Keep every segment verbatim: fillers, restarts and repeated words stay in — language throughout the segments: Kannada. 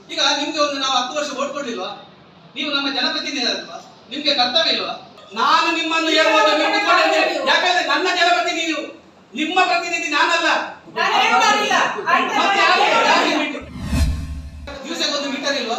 ಈಗ ನಿಮ್ಗೆ ಒಂದು ನಾವು ಹತ್ತು ವರ್ಷ ಓಟ್ ಕೊಡ್ಲಿಲ್ವಾ? ನೀವು ನಮ್ಮ ಜನಪ್ರತಿನಿಧಿ ಅಲ್ವಾ? ನಿಮ್ಗೆ ಕರ್ತವ್ಯ ಇಲ್ವಾ? ನಾನು ನಿಮ್ಮನ್ನು ಹೇಳ್ಬೋದು, ಯಾಕಂದ್ರೆ ನನ್ನ ಜನಪ್ರತಿನಿಧಿ ನೀವು, ನಿಮ್ಮ ಪ್ರತಿನಿಧಿ ನಾನಲ್ಲ. ದಿವಸಕ್ಕೊಂದು ಮೀಟರ್ ಇಲ್ವಾ?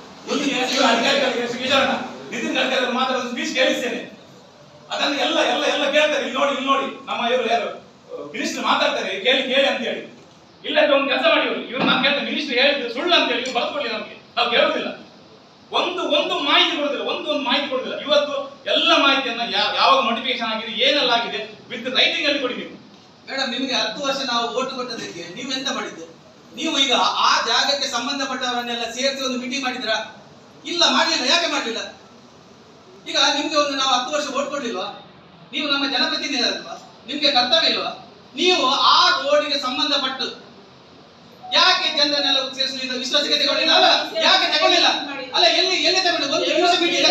ನಿತಿನ್ ಗಡ್ಕರಿ ಮಾತ್ರ ಒಂದು ಸ್ಪೀಚ್ ಕೇಳಿಸ್ತೇನೆ, ಅದನ್ನು ಎಲ್ಲ ಎಲ್ಲ ಎಲ್ಲ ಕೇಳ್ತಾರೆ. ಇಲ್ಲಿ ನೋಡಿ ಇಲ್ಲಿ ನೋಡಿ ನಮ್ಮ ಇವರು ಯಾರು ಮಿನಿಸ್ಟರ್ ಮಾತಾಡ್ತಾರೆ, ಕೇಳಿ ಕೇಳಿ ಅಂತ ಹೇಳಿ. ಇಲ್ಲ ಒಂದು ಕೆಲಸ ಮಾಡಿ, ಇವ್ರು ನಾನು ಕೇಳ್ತೇನೆ, ಮಿನಿಸ್ಟರ್ ಹೇಳಿದ್ದು ಸುಳ್ಳು ಅಂತ ಹೇಳಿ ಇವ್ರು ಬರ್ಕೊಳ್ಳಿ, ನಮ್ಗೆ ನಾವು ಕೇಳೋದಿಲ್ಲ. ಒಂದು ಒಂದು ಮಾಹಿತಿ ಕೊಡೋದಿಲ್ಲ, ಒಂದು ಒಂದು ಮಾಹಿತಿ ಕೊಡೋದಿಲ್ಲ. ಇವತ್ತು ಎಲ್ಲ ಮಾಹಿತಿಯನ್ನ ಯಾವಾಗ ನೋಟಿಫಿಕೇಶನ್ ಆಗಿದೆ, ಏನೆಲ್ಲ ಆಗಿದೆ ವಿತ್ ರೈಟಿಂಗ್ ಅಲ್ಲಿ ಕೊಡಬೇಕು. ಮೇಡಮ್, ನಿಮಗೆ ಹತ್ತು ವರ್ಷ ನಾವು ಓಟ್ ಕೊಟ್ಟದಕ್ಕೆ ನೀವು ಎಂತ ಮಾಡಿದ್ದು? ನೀವು ಈಗ ಆ ಜಾಗಕ್ಕೆ ಸಂಬಂಧಪಟ್ಟವರನ್ನೆಲ್ಲ ಸೇರಿಸಿ ಒಂದು ಮೀಟಿಂಗ್ ಮಾಡಿದ್ರಾ? ಇಲ್ಲ, ಮಾಡಲಿಲ್ಲ. ಯಾಕೆ ಮಾಡಲಿಲ್ಲ? ಈಗ ನಿಮ್ಗೆ ಒಂದು ನಾವು ಹತ್ತು ವರ್ಷ ಓಟ್ ಕೊಡ್ಲಿಲ್ವಾ? ನೀವು ನಮ್ಮ ಜನಪ್ರತಿನಿಧಿ ಅಲ್ವಾ? ನಿಮ್ಗೆ ಕರ್ತವ್ಯ ಇಲ್ವಾ? ನೀವು ಆ ರೋಡಿಗೆ ಸಂಬಂಧಪಟ್ಟು ಯಾಕೆ ಜನರನ್ನೆಲ್ಲ ಸೇರಿಸಲಿಲ್ಲ? ವಿಶ್ವಾಸಕ್ಕೆ ತಗೊಳ್ಳಿಲ್ಲ ಅಲ್ಲ? ಯಾಕೆ ತಗೊಳ್ಳಿಲ್ಲ ಅಲ್ಲ? ಎಲ್ಲಿ ಎಲ್ಲಿ ತಗೊಂಡು ಒಂದು ನಿಮಿಷ ಮೀಟಿಂಗ್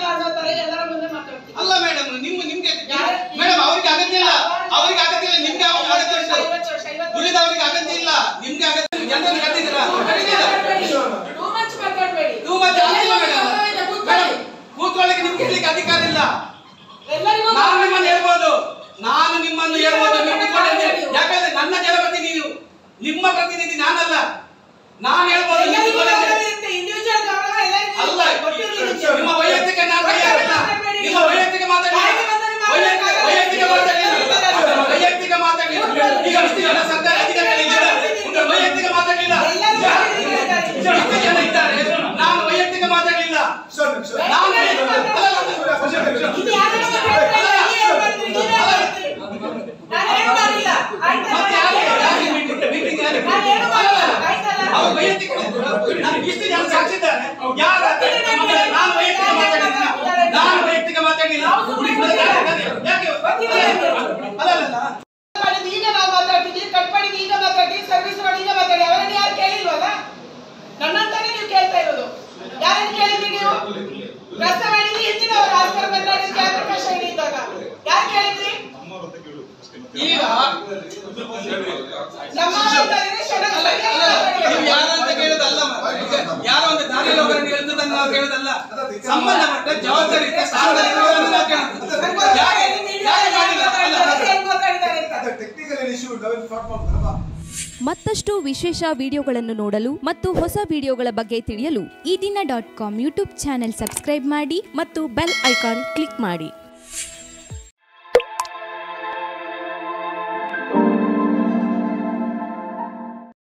ಅಲ್ಲ ಮೇಡಮ್. ನಿಮ್ಮ ನಿಮ್ಗೆ ಮೇಡಮ್ ಅವ್ರಿಗೆ ಅಗತ್ಯ ಇಲ್ಲ, ಅವ್ರಿಗೆ ಅಗತ್ಯ ಇಲ್ಲ, ನಿಮ್ಗೆ ಅಗತ್ಯ ಉಂಟು. ಉಳಿದವರಿಗೆ ಅಗತ್ಯ ಇಲ್ಲ, ನಿಮ್ಗೆ ಅಗತ್ಯ. ಜನರನ್ನು ಕಟ್ಟಿದ್ದೀರಾ? ಕೂತ್ಕೊಳ್ಳಿಕ್ಕೆ ನಿಮ್ಗೆ ಹೇಳಲಿಕ್ಕೆ ಅಧಿಕಾರ ಇಲ್ಲ. ನಾನು ನಿಮ್ಮನ್ನು ಹೇಳ್ಬೋದು, ನಾನು ನಿಮ್ಮನ್ನು ಹೇಳ್ಬೋದು, ಯಾಕಂದ್ರೆ ನನ್ನ ಜನಪ್ರತಿನಿಧಿ ನೀವು, ನಿಮ್ಮ ಪ್ರತಿನಿಧಿ ನಾನಲ್ಲ. ನಾನು ಹೇಳ್ಬೋದು, ಅಲ್ಲ ನಿಮ್ಮ ವೈಯಕ್ತಿಕ ನಾನು ತಯಾರಿಲ್ಲ. ನಿಮ್ಮ ವೈಯಕ್ತಿಕ ಮಾತಾಡಿ, ವೈಯಕ್ತಿಕ ಮಾತಾಡಿ, ವೈಯಕ್ತಿಕ ಮಾತಾಡಲಿಲ್ಲ. ಈಗ ಇಷ್ಟು ಜನ ಸರ್ಕಾರ ಅಧಿಕಾರಿಗಳಿದ್ದಾರೆ, ವೈಯಕ್ತಿಕ ಮಾತಾಡಲಿಲ್ಲ. ಇಷ್ಟು ಜನ ಇದ್ದಾರೆ, ನಾನು ವೈಯಕ್ತಿಕ ಮಾತಾಡಲಿಲ್ಲ. ಇಷ್ಟು ಜನ ಸಾಕ್ಷಿದ್ದಾರೆ, ಯಾರು ನಾನು ವೈಯಕ್ತಿಕ ಮಾತಾಡಿಲ್ಲ, ನಾನು ವೈಯಕ್ತಿಕ ಮಾತಾಡಲಿಲ್ಲ. ಈಗ ನಾವು ಮಾತಾಡ್ತಿದ್ದೀವಿ, ಕಟ್ ಮಾಡಿದ್ದು ಈಗ ಮಾತಾಡ್ತೀವಿ, ಸರ್ವಿಸ್ ಮಾಡಿ ಈಗ ಮಾತಾಡಿ. ಅವರನ್ನು ಯಾರು ಕೇಳಿಲ್ವಲ್ಲ? ನನ್ನಂತಾನೆ ನೀವು ಕೇಳ್ತಾ ಇರೋದು. ಯಾರನ್ನು ಕೇಳಿದ್ರಿ ನೀವು? ರಸ್ತೆ ಮಾಡಿದ್ರಿ ಹೆಚ್ಚಿನವರು ಆಸ್ಕರ್ ಬಂದಾಗ ಜಯಪ್ರಕಾಶ್ ಹೆಗಡೆ ಇದ್ದಾಗ ಯಾರು ಕೇಳಿದ್ರಿ? ಈಗ ನಮ್ಮ ಯಾರಂತ ಕೇಳೋದಲ್ಲ, ಯಾರೋ ಒಂದು ದಾರಿಯಲ್ಲಿ ಒಬ್ಬರನ್ನು ಹೇಳ್ತದನ್ನು ನಾವು ಕೇಳೋದಲ್ಲ. ಸಂಬಂಧಪಟ್ಟ ಜವಾಬ್ದಾರಿ ಮತ್ತಷ್ಟು ವಿಶೇಷ ವಿಡಿಯೋಗಳನ್ನು ನೋಡಲು ಮತ್ತು ಹೊಸ ವಿಡಿಯೋಗಳ ಬಗ್ಗೆ ತಿಳಿಯಲು Ee Dina dot com YouTube channel subscribe ಮಾಡಿ ಮತ್ತು ಬೆಲ್ ಐಕಾನ್ ಕ್ಲಿಕ್ ಮಾಡಿ.